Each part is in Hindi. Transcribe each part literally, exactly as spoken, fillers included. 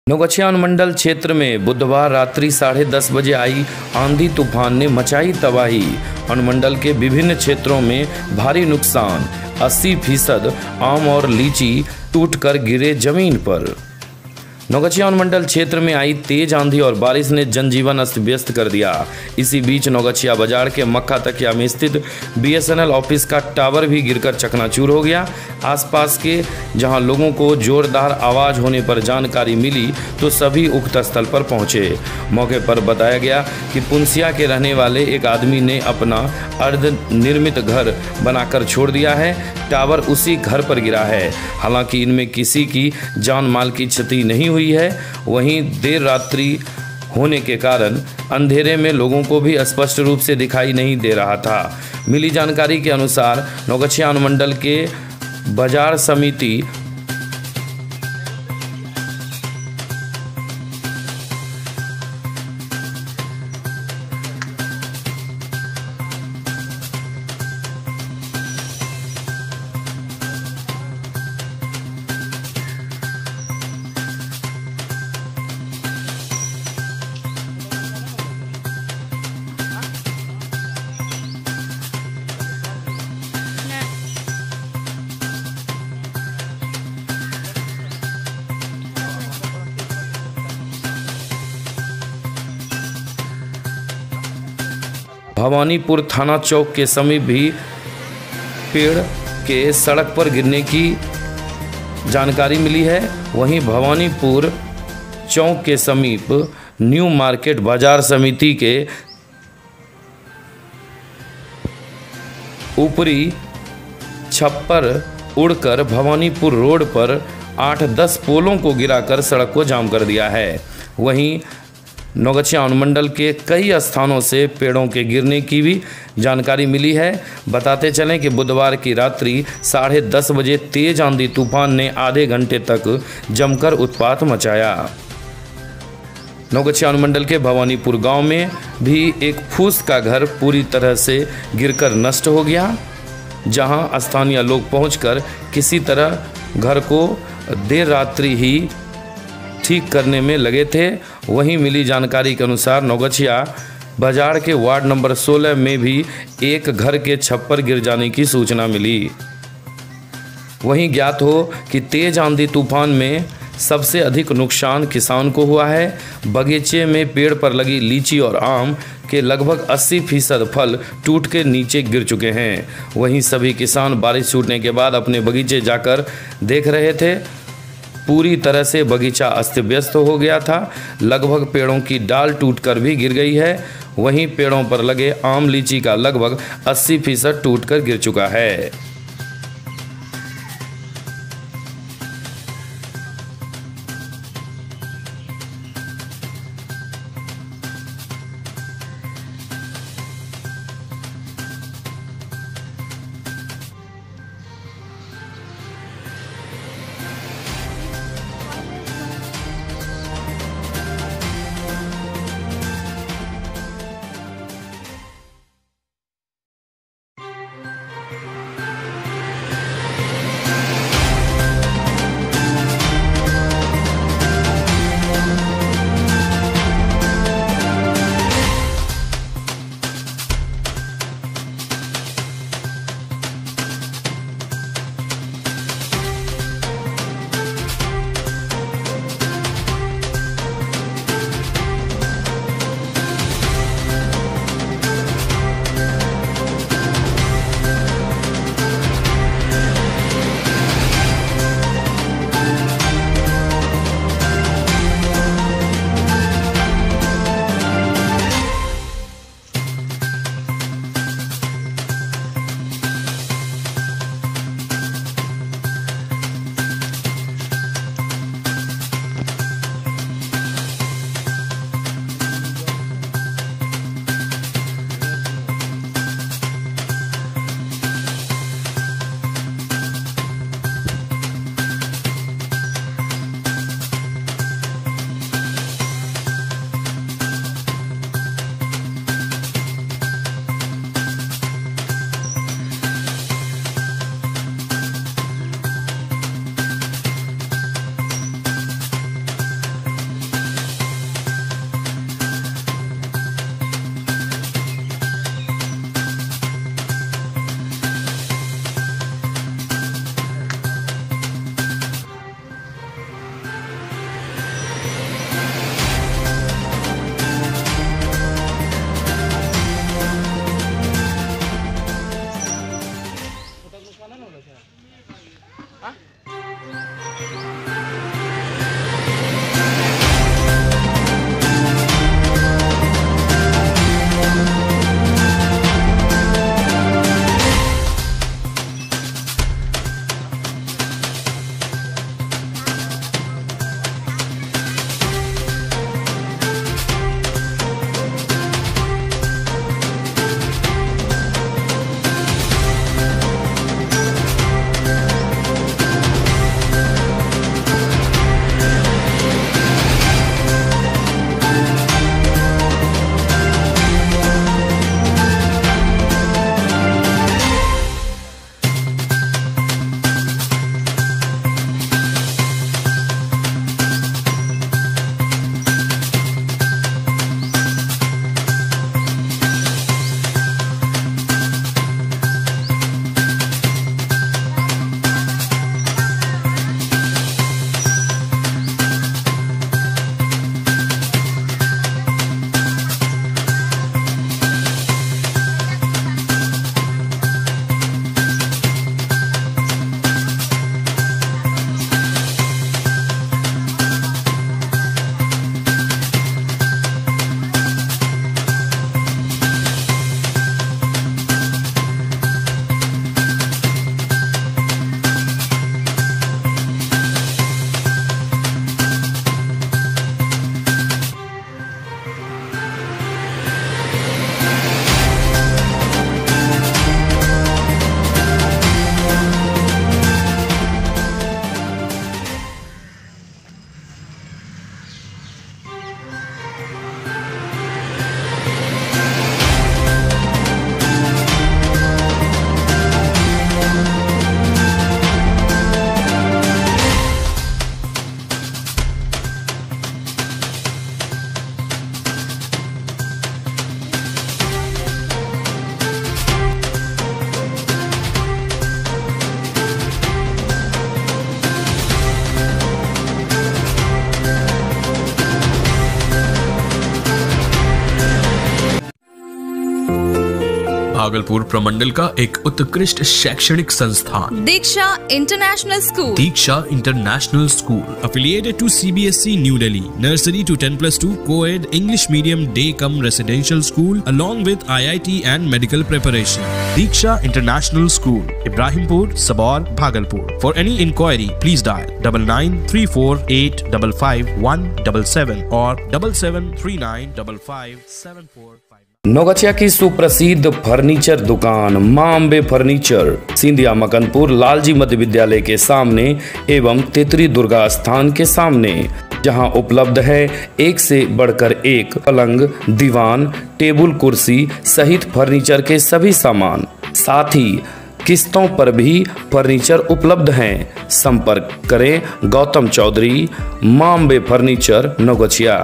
नौगछिया अनुमंडल क्षेत्र में बुधवार रात्रि साढ़े दस बजे आई आंधी तूफान ने मचाई तबाही। अनुमंडल के विभिन्न क्षेत्रों में भारी नुकसान, अस्सी फीसद आम और लीची टूटकर गिरे जमीन पर। नौगछिया अनुमंडल क्षेत्र में आई तेज आंधी और बारिश ने जनजीवन अस्त व्यस्त कर दिया। इसी बीच नौगछिया बाजार के मक्खा तकिया में स्थित बीएसएनएल ऑफिस का टावर भी गिरकर चकनाचूर हो गया। आसपास के जहां लोगों को जोरदार आवाज होने पर जानकारी मिली तो सभी उक्त स्थल पर पहुंचे। मौके पर बताया गया कि पुंसिया के रहने वाले एक आदमी ने अपना अर्ध निर्मित घर बनाकर छोड़ दिया है। टावर उसी घर पर गिरा है। हालांकि इनमें किसी की जान माल की क्षति नहीं हुई है। वहीं देर रात्रि होने के कारण अंधेरे में लोगों को भी स्पष्ट रूप से दिखाई नहीं दे रहा था। मिली जानकारी के अनुसार नौगछिया अनुमंडल के बाजार समिति भवानीपुर थाना चौक के समीप भी पेड़ के सड़क पर गिरने की जानकारी मिली है। वहीं भवानीपुर चौक के समीप न्यू मार्केट बाजार समिति के ऊपरी छप्पर उड़कर भवानीपुर रोड पर आठ दस पोलों को गिराकर सड़क को जाम कर दिया है। वहीं नौगछिया अनुमंडल के कई स्थानों से पेड़ों के गिरने की भी जानकारी मिली है। बताते चलें कि बुधवार की रात्रि साढ़े दस बजे तेज आंधी तूफान ने आधे घंटे तक जमकर उत्पात मचाया। नौगछिया अनुमंडल के भवानीपुर गांव में भी एक फूस का घर पूरी तरह से गिरकर नष्ट हो गया, जहां स्थानीय लोग पहुंचकर किसी तरह घर को देर रात्रि ही ठीक करने में लगे थे। वहीं मिली जानकारी के अनुसार नौगछिया बाजार के वार्ड नंबर सोलह में भी एक घर के छप्पर गिर जाने की सूचना मिली। वहीं ज्ञात हो कि तेज आंधी तूफान में सबसे अधिक नुकसान किसान को हुआ है। बगीचे में पेड़ पर लगी लीची और आम के लगभग अस्सी फीसद फल टूट के नीचे गिर चुके हैं। वहीं सभी किसान बारिश छूटने के बाद अपने बगीचे जाकर देख रहे थे। पूरी तरह से बगीचा अस्त व्यस्त हो गया था। लगभग पेड़ों की डाल टूटकर भी गिर गई है। वहीं पेड़ों पर लगे आम लीची का लगभग अस्सी फीसद टूटकर गिर चुका है। भागलपुर प्रमंडल का एक उत्कृष्ट शैक्षणिक संस्थान Diksha international school. Diksha international school affiliated to C B S E New Delhi, nursery to ten plus two co-ed English medium day cum residential school along with I I T and medical preparation. Diksha International School, Ibrahimpur, Sabor, Bhagalpur. For any inquiry, please dial double nine three four eight five five one seven seven or double seven three nine five five seven four five. Naugachhia की सुप्रसिद्ध फर्नीचर दुकान मां अम्बे फर्नीचर सिंधिया मकनपुर लालजी मध्य विद्यालय के सामने एवं तेतरी दुर्गा स्थान के सामने, जहां उपलब्ध है एक से बढ़कर एक पलंग, दीवान, टेबल, कुर्सी सहित फर्नीचर के सभी सामान। साथ ही किस्तों पर भी फर्नीचर उपलब्ध हैं। संपर्क करें गौतम चौधरी, मां अम्बे फर्नीचर, नौगछिया।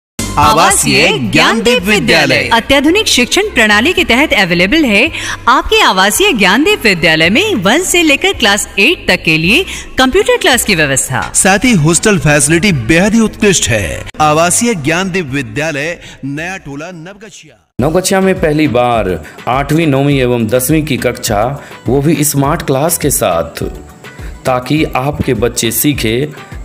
आवासीय ज्ञानदीप विद्यालय अत्याधुनिक शिक्षण प्रणाली के तहत अवेलेबल है। आपके आवासीय ज्ञानदीप विद्यालय में वन से लेकर क्लास एट तक के लिए कंप्यूटर क्लास की व्यवस्था, साथ ही हॉस्टल फैसिलिटी बेहद ही उत्कृष्ट है। आवासीय ज्ञानदीप विद्यालय, नया टोला, नवगछिया। नवगछिया में पहली बार आठवीं, नौवीं एवं दसवीं की कक्षा, वो भी स्मार्ट क्लास के साथ, ताकि आपके बच्चे सीखे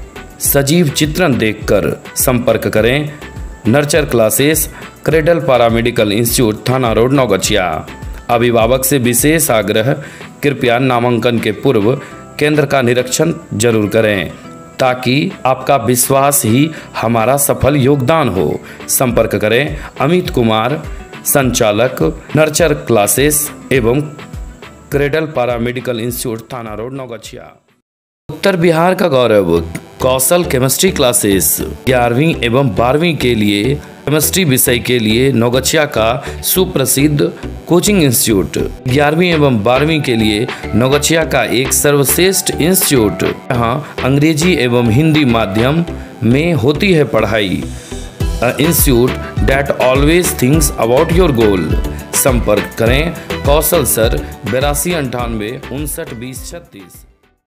सजीव चित्रण देखकर। संपर्क करें nurture classes, cradle paramedical institute, थाना रोड, नौगछिया। अभिभावक से विशेष आग्रह, कृपया नामांकन के पूर्व केंद्र का निरीक्षण जरूर करें, ताकि आपका विश्वास ही हमारा सफल योगदान हो। संपर्क करें अमित कुमार, संचालक, नर्चर क्लासेस एवं क्रेडल पैरामेडिकल इंस्टीट्यूट, थाना रोड, नौगछिया। उत्तर बिहार का गौरव कौशल केमिस्ट्री क्लासेस ग्यारहवीं एवं बारहवीं के लिए केमिस्ट्री विषय के लिए नौगछिया का सुप्रसिद्ध कोचिंग इंस्टीट्यूट। ग्यारहवीं एवं बारहवीं के लिए नौगछिया का एक सर्वश्रेष्ठ इंस्टीट्यूट, यहाँ अंग्रेजी एवं हिंदी माध्यम में होती है पढ़ाई। Institute that always thinks about your goal. संपर्क करें कौशल सर, बेरासी अंठानवे उनसठ बीस छत्तीस।